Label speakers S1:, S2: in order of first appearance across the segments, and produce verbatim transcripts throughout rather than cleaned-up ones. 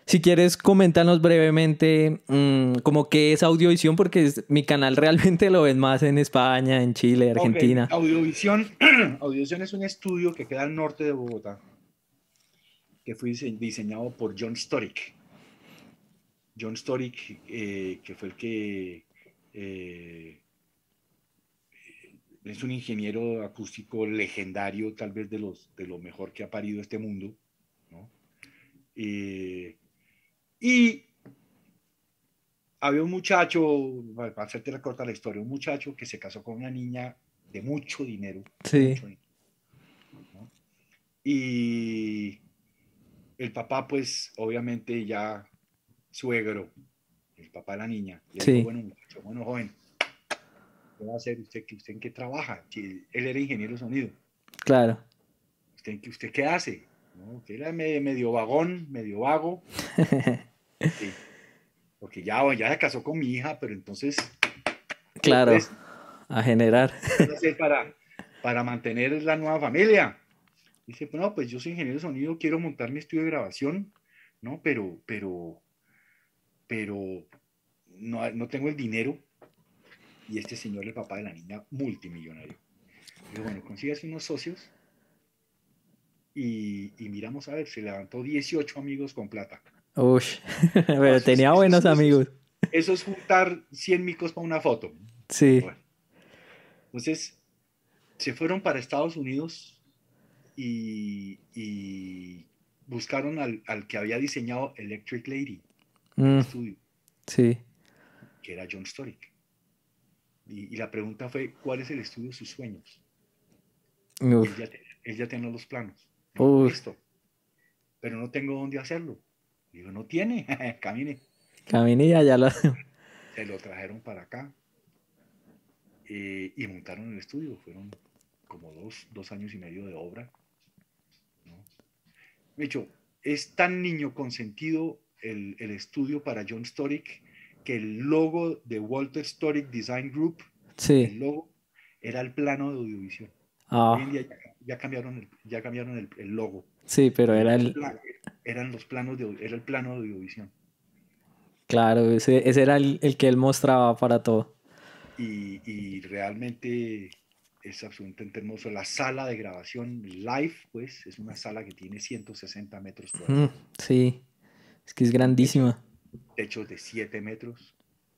S1: Si quieres, coméntanos brevemente mmm, como qué es Audiovisión, porque es- mi canal realmente lo ven más en España, en Chile,
S2: Ok,
S1: Argentina.
S2: Audiovisión. Audiovisión es un estudio que queda al norte de Bogotá, que fue dise- diseñado por John Storick. John Storick, eh, que fue el que eh, es un ingeniero acústico legendario, tal vez de, los, de lo mejor que ha parido este mundo, ¿no? Eh, y había un muchacho, para hacerte la corta la historia, un muchacho que se casó con una niña de mucho dinero,
S1: Sí,
S2: mucho dinero, ¿no? Y el papá, pues, obviamente ya suegro, el papá de la niña, le dijo,
S1: sí,
S2: bueno, muchacho, bueno, joven, ¿qué va a hacer usted? ¿Usted en qué trabaja? Que él era ingeniero de sonido.
S1: claro.
S2: ¿Usted, usted qué hace? ¿No? Que era medio, medio vagón, medio vago. Sí, porque ya, ya se casó con mi hija, pero entonces, ¿qué
S1: Claro,
S2: pues?
S1: a generar.
S2: ¿Qué vas a hacer para, para mantener la nueva familia? Dice, pues no, pues yo soy ingeniero de sonido, quiero montar mi estudio de grabación, ¿no? Pero, pero, pero no, no tengo el dinero. Y este señor, el papá de la niña, multimillonario. Dijo, bueno, consígase unos socios y, y miramos a ver, se levantó dieciocho amigos con plata.
S1: Uy,
S2: No,
S1: pero
S2: eso, es,
S1: tenía
S2: eso, es,
S1: buenos
S2: eso, es,
S1: amigos.
S2: eso es juntar cien micos para una foto.
S1: Sí.
S2: Bueno, entonces se fueron para Estados Unidos y, y buscaron al, al, que había diseñado Electric Lady, el
S1: Mm,
S2: estudio,
S1: sí.
S2: que era John Storick. Y, y la pregunta fue, ¿cuál es el estudio de sus sueños? Y él
S1: Uf.
S2: ya, él ya tenía los planos. Dijo,
S1: Uf.
S2: listo, pero no tengo dónde hacerlo. Digo, no tiene, camine.
S1: Caminilla ya lo...
S2: Se lo trajeron para acá eh, y montaron el estudio. Fueron como dos, dos años y medio de obra, ¿no? De hecho, es tan niño consentido el, el estudio para John Storick que el logo de Walter Storick Design Group,
S1: Sí.
S2: el logo, era el plano de audiovisión. Hoy en
S1: Ah,
S2: día ya, ya cambiaron, el, ya cambiaron el, el logo,
S1: sí, pero
S2: pero
S1: era
S2: era el,
S1: el...
S2: plan, eran los planos de, era el plano de audiovisión.
S1: Claro, ese, ese era el, el que él mostraba para todo.
S2: Y, y realmente es absolutamente hermoso. La sala de grabación live, pues, es una sala que tiene ciento sesenta metros
S1: Mm,
S2: cuadrados,
S1: sí, es que es
S2: con techos,
S1: grandísima.
S2: techos de siete metros,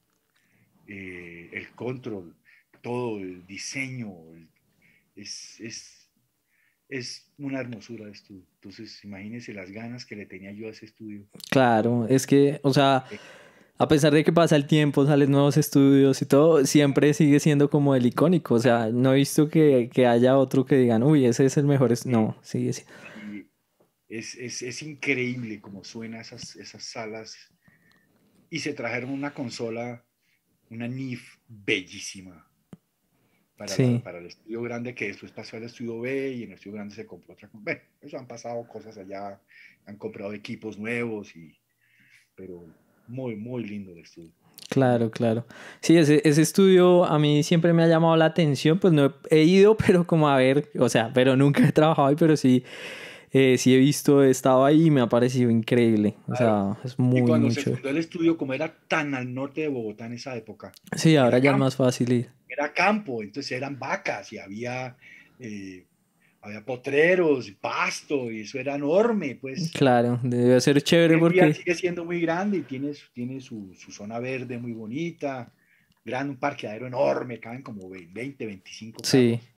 S2: eh, el control, todo el diseño, el, es, es, es una hermosura de estudio. Entonces, imagínense las ganas que le tenía yo a ese estudio.
S1: Claro, es que, o sea,
S2: Eh,
S1: a pesar de que pasa el tiempo, salen nuevos estudios y todo, siempre sigue siendo como el icónico. O sea, no he visto que, que haya otro que digan, uy, ese es el mejor. es-".
S2: eh,
S1: No, sigue siendo.
S2: y es, es, es increíble cómo suenan esas, esas salas. Y se trajeron una consola, una N I F bellísima para, la,
S1: Sí,
S2: para el estudio grande, que después pasó al estudio B y en el estudio grande se compró otra. Bueno, eso han pasado cosas allá, han comprado equipos nuevos, y, pero muy, muy lindo el estudio. Muy,
S1: claro, claro. Sí, ese, ese estudio a mí siempre me ha llamado la atención. Pues no he, he ido, pero como a ver, o sea, pero nunca he trabajado ahí, pero sí, eh, sí he visto, he estado ahí y me ha parecido increíble. O
S2: claro.
S1: sea, es
S2: Y
S1: muy,
S2: cuando
S1: muy
S2: se
S1: chévere.
S2: fundó el estudio, como era tan al norte de Bogotá en esa época,
S1: Sí, ahora
S2: era
S1: ya es
S2: campo,
S1: más fácil ir.
S2: era campo, entonces eran vacas y había, eh, había potreros, pasto, y eso era enorme, pues.
S1: Claro, debe ser
S2: Hoy
S1: chévere
S2: en día
S1: porque
S2: sigue siendo muy grande y tiene, tiene su, su zona verde muy bonita, gran, un parqueadero enorme, caben como veinte, veinticinco
S1: sí,
S2: carros.